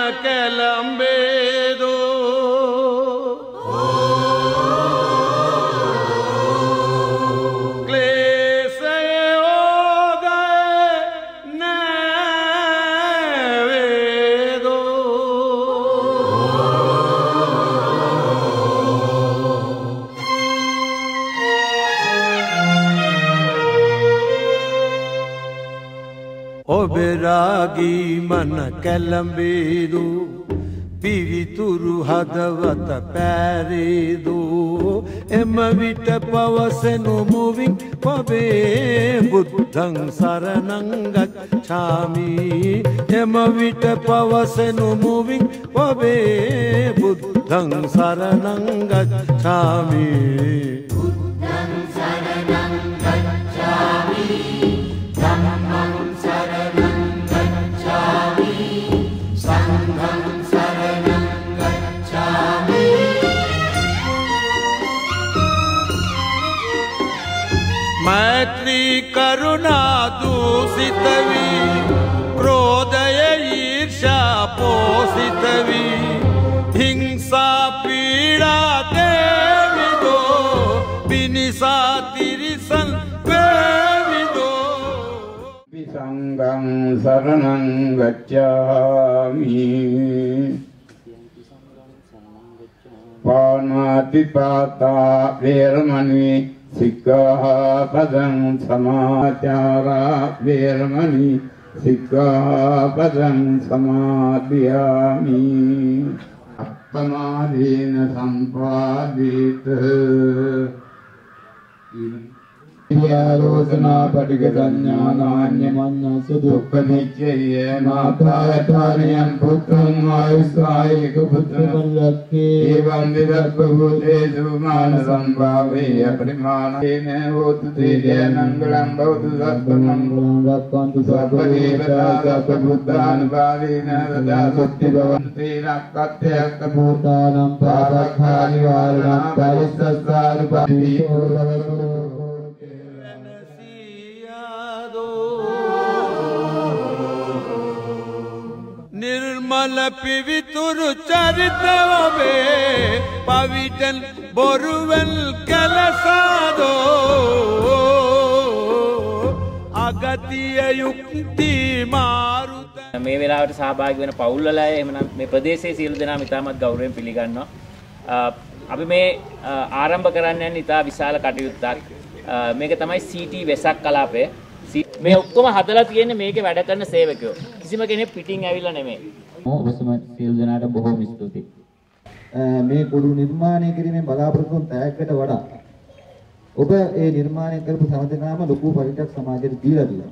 කැළඹේදෝ ඔබරාගී මන කැළඹේදු පිවිතුරු හදවත පැරේදු එම විට පවසනු මුවින් ඔබේ බුද්ධං සරණං ගච්ඡාමි එම විට පවසනු මුවින් ඔබේ බුද්ධං සරණං ගච්ඡාමි බුද්ධං සරණං ගච්ඡාමි ධම්මං සරණං ගච්ඡාමි සංඝං සරණං ගච්ඡාමි මෛත්‍රී කරුණා දූසිත වී ක්‍රෝධය ඊර්ෂ්‍යා පෝසිත වී හිංසා පීඩා දේවිදෝ පිනිසා තිරිසන් සංඝං සරණං ගච්ඡාමි පාණාතිපාතා වේරමණී සික්ඛාපදං සමාචාරා වේරමණී සික්ඛාපදං සමාදියාමි අප්පමාදේන සම්පාදිත යාරෝසනා පටිගඥානාඤ්ඤ මඤ්ඤස දුක්ඛනිච්චය මාතායතානියං පුත්‍රං ආයුස්සායක පුත්‍රං ලක්ඛේ එවං විදක්ඛ භූතේසු මාන සම්භාවේ අපරිමාණේන හෝතු තේජනං ගලං බෞද්ධ සත්ත්වං රක්ඛන්තු සබ්බේවතා සබ්බ බුද්ධානුභාවේන සදා සත්‍ය භවන්ති රක්ඛත්‍යක්ඛ භූතානම් පාපඛානි වාරණං පරිස්සස්සානුභාවී निर्मल पिवितुरु चरित वे पविटन बोरुवल कलसादो अगतिय युक्ति मारुत මේ වෙලාවට සහභාගී වෙන පවුල් වල අය එහෙමනම් මේ ප්‍රදේශයේ සියලු දෙනාම ඉතාමත් ගෞරවයෙන් පිළිගන්නවා. අපි මේ ආරම්භ කරන්න යන ඉතා විශාල කටයුත්තක්. මේක තමයි CT වෙසක් කලාපය. මේ ඔක්කොම හදලා තියෙන්නේ මේකේ වැඩ කරන සේවකයෝ. කිසිම කෙනෙක් පිටින් ඇවිල්ලා නෙමෙයි. ඔබසම සියලු දෙනාට බොහොම ස්තුතියි. මේ කුළු නිර්මාණය කිරීමෙන් බලාපොරොත්තු වන තෑග්ගට වඩා ඔබ ඒ නිර්මාණය කරපු හැම දෙනාම ලොකු පරිත්‍යාග සමාජයට දීලා තියෙනවා.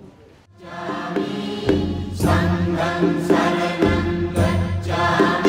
සංඝං සරණං ගච්ඡාමි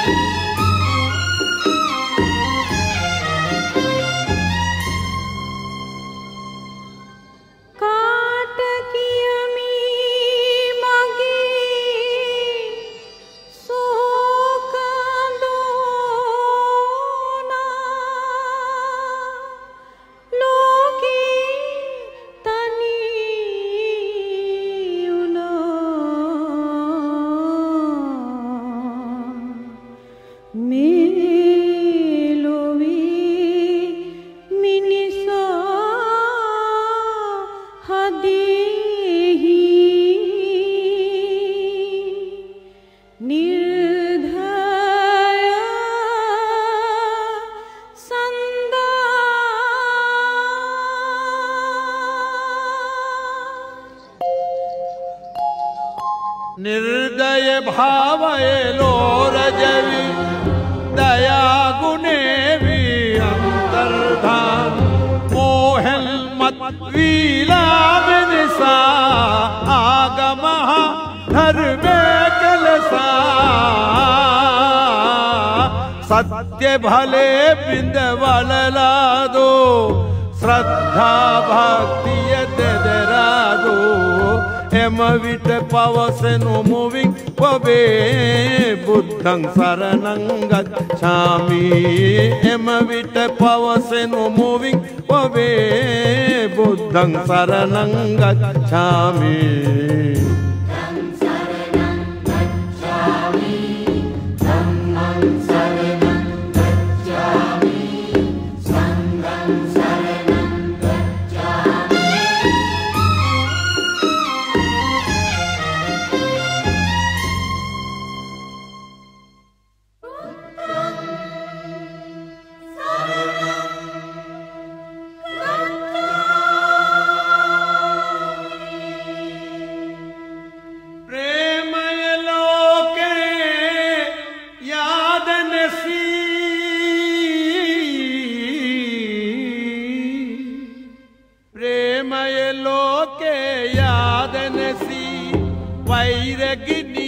निर्दय भावये लोरजवि दया गुणे भी अंतर्धान मोहन मत वीला बिनसा आगमः धर्मे कलसा सत्य भले बिंद वलला दो श्रद्धा भक्ति दरा दो एम विट पवसनु मुविं पवे बुद्धं शरणं गच्छामि एम विट पवसनु मुविं पवे बुद्धं शरणं गच्छामि නැගිනී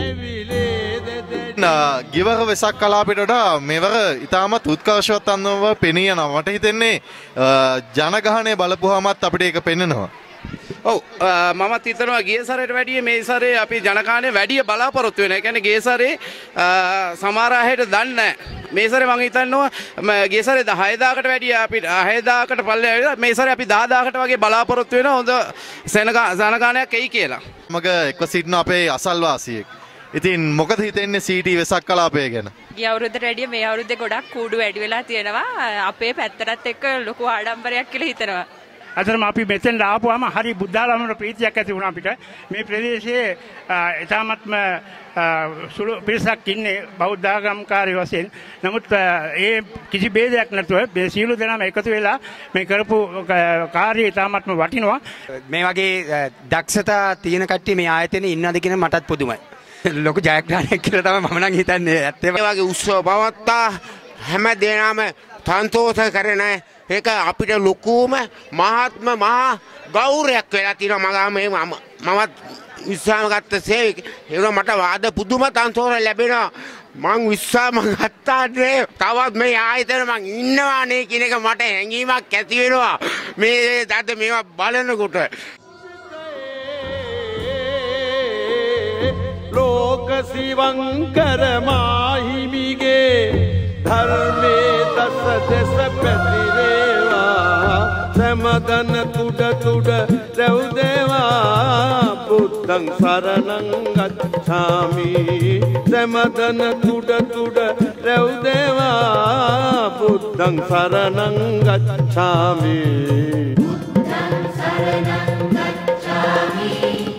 ගිවර වෙසක් කලාපයට වඩා මෙවර ඉතාමත් උත්කර්ෂවත් අන්දමව පෙනී යනවා. මට හිතෙන්නේ ජනගහනය බලපුවාමත් අපිට ඒක පෙන්නනවා. ඔව් මමත් හිතනවා ගිය සැරේට වැඩිය මේ සැරේ අපි ජනගහනය වැඩි බලාපොරොත්තු වෙනවා. ඒ කියන්නේ ගිය සැරේ සමහර අයට දන්නේ නැහැ. මේ සැරේ මම හිතනවා ගිය සැරේ 10000කට වැඩිය අපි 10000කට පල්ලෙහා මේ සැරේ අපි 10000කට වගේ බලාපොරොත්තු වෙනවා. හොඳ ජනගහනයක් එයි කියලා. මග එක්ව සිටින අපේ අසල්වාසියෙක්. ඉතින් මොකද හිතෙන්නේ සීටි වෙසක් කලාපය ගැන? ගිය අවුරුද්දට වැඩිය මේ අවුරුද්දේ ගොඩක් කූඩු වැඩි වෙලා තියෙනවා. අපේ පැත්තටත් එක්ක ලොකු ආඩම්බරයක් කියලා හිතනවා. අතරම අපි මෙතෙන් ආපුවාම හරි බුද්ධාගමට ප්‍රීතියක් ඇති වුණා අපිට. මේ ප්‍රදේශයේ ඊටාත්ම සුළු පිරිසක් ඉන්නේ බෞද්ධ ආගම්කාරයෝ වශයෙන්. නමුත් ඒ කිසි ભેදයක් නැතුව මේ සියලු දෙනාම එකතු වෙලා මේ කරපු කාර්යය ඊටාත්ම වටිනවා. මේ වගේ දක්ෂතා තියෙන කට්ටිය මේ ආයතනයේ ඉන්නවද කියන මටත් පුදුමයි. ලොකු ජයග්‍රහණයක් කියලා තමයි මම නම් හිතන්නේ. ඇත්තම මේ වගේ උත්සව පවත්තා හැම දෙනාම සන්තෝෂ කරන ඒක අපිට ලොකුම මහා ගෞරවයක් වෙලා තියෙනවා. මමත් විශ්වාස ගත්ත සේවක ඒක මට වාද පුදුම සන්තෝෂ ලැබෙනවා. මං විශ්වාස ගත්තානේ තවත් මේ ආයතන මං ඉන්නවානේ කියන එක මට හැඟීමක් ඇති වෙනවා. මේ දඩ මේවා බලනකොට ලෝක සිවංකර මාහිමිගේ ධර්මේ දස දෙස පැතිරේවා සමදන තුඩ තුඩ රැව්දේවා බුද්ධං සරණං ගච්ඡාමි සමදන තුඩ තුඩ රැව්දේවා බුද්ධං සරණං ගච්ඡාමි බුද්ධං සරණං ගච්ඡාමි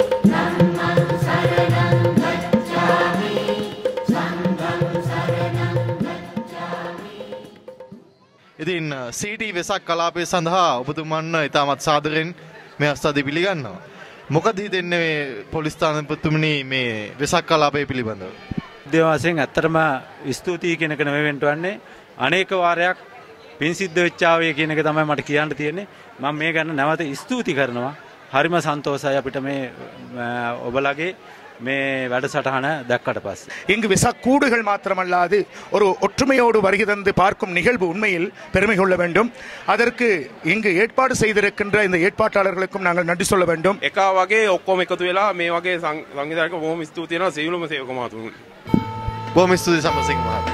ඉතින් සීටි වෙසක් කලාපය සඳහා ඔබතුමන් ඉතාමත් සාදරයෙන් මේ අවස්ථාවේ පිළිගන්නවා. මොකද හිතෙන්නේ මේ පොලිස් ස්ථානාධිපතිතුමනි මේ වෙසක් කලාපය පිළිබඳව? දේවාසෙන් ඇත්තටම ස්තුතියි කියන එක නෙවෙයි වෙන්නේ. අනේක වාරයක් පින් සිද්ධ වෙච්චාවේ කියන එක තමයි මට කියන්න තියෙන්නේ. මම මේ ගැන නැවත ස්තුති කරනවා. හරිම සන්තෝෂයි අපිට මේ ඔබලගේ මේ වැඩසටහன දැක්කට පස්සේ. இங்கு வெசக் கூடுகள் மாத்திரமல்லாது ஒரு ஒற்றுமையோடு வருகை தந்து பார்க்கும் நிகழ்வு உண்மையில் பெருமை கொள்ள வேண்டும். அதற்கு இங்கு ஏற்பாடு செய்திருக்கின்ற இந்த ஏற்பாட்டாளர்களுக்கும் நாங்கள் நன்றி சொல்ல வேண்டும். එකා වගේ ඔක්කොම එකතු වෙලා මේ වගේ සංවිධායක බොහොම ස්තුති වෙනවා සියලුම සේවක මහතුන්. බොහොම ස්තුතියි සම්පසිංහ මහතා.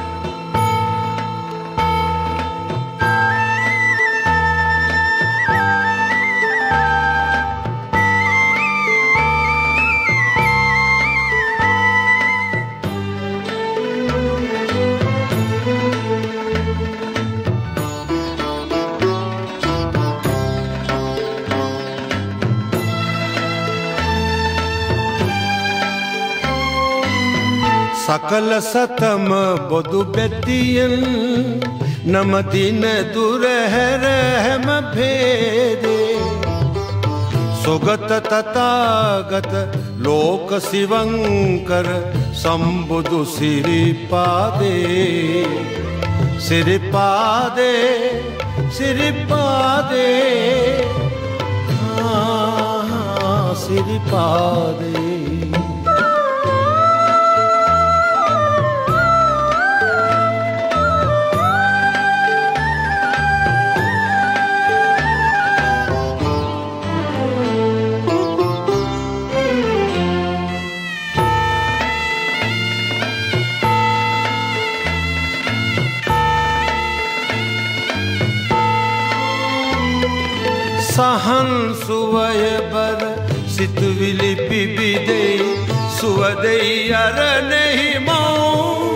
සකල සතම බොදු බැතියෙන් නමදින දුර හැර හැම භේදේ සොගත තථාගත ලෝක සිවංකර සම්බුදු සිරිපාදේ සිරිපාදේ සිරිපාදේ සිරිපාදේ සහන් සුවය බර සිතුවිලි පිබිදෙයි සුවදෙයි අරනෙහි මෝ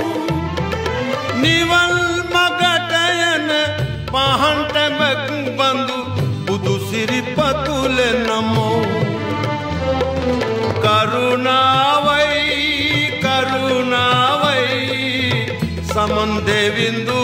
නිවල් මගට යන පහන්ටමක් බඳු බුදු සිරිපතුල නමෝ කරුණාවයි කරුණාවයි සමන් දෙවිඳු